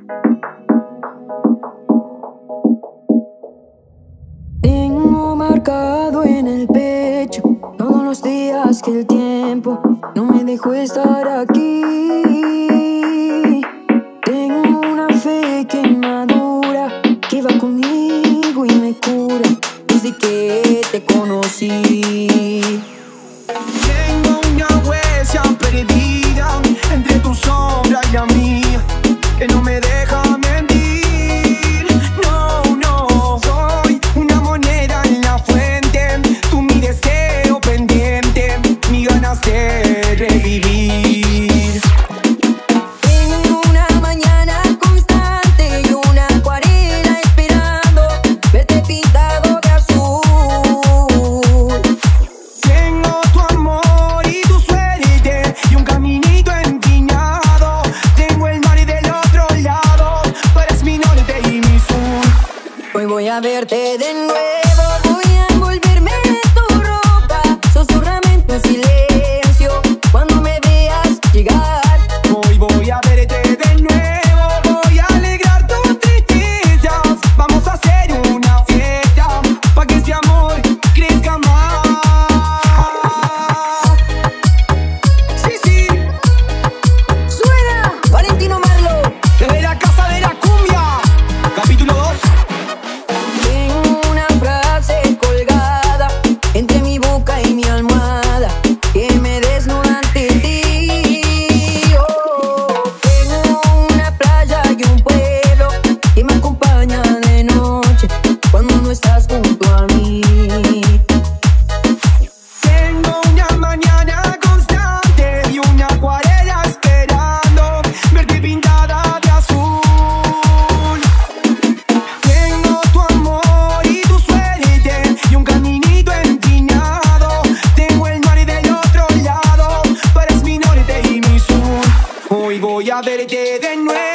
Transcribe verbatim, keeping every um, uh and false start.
Tengo marcado en el pecho todos los días que el tiempo no me dejó estar aquí. Tengo una fe que madura, que va conmigo y me cura desde que te conocí. Tengo una huella perdida entre tu sombra y la mía, que no me deja mentir. No, no, soy una moneda en la fuente, tú mi deseo pendiente, mi ganas de revivir. Tengo una mañana constante y una acuarela esperando verte pintado de azul. Tengo tu amor y tu suerte y un caminito empinado. Tengo el mar y del otro lado, tú eres mi norte y mi sur. Hoy voy a verte de nuevo, voy a envolverme en tu ropa, susurrame en tu silencio cuando me veas llegar. Hoy voy a verte de nuevo, voy a alegrar tus tristezas. Vamos a hacer una fiesta pa' que este amor crezca más. Sí, sí, Suena Valentino Marlo. desde la casa de la cumbia, capítulo dos. Tengo una frase colgada entre mi boca y mi almohada que me desnuda ante ti. Oh, tengo una playa y un pueblo que me acompaña de noche cuando no estás junto a mí. Tengo una mañana constante y una acuarela esperando verte pintada de azul. Tengo tu amor y tu suerte y un caminito empinado. Tengo el mar y del otro lado, tú eres mi norte y mi sur. Hoy voy a verte de nuevo.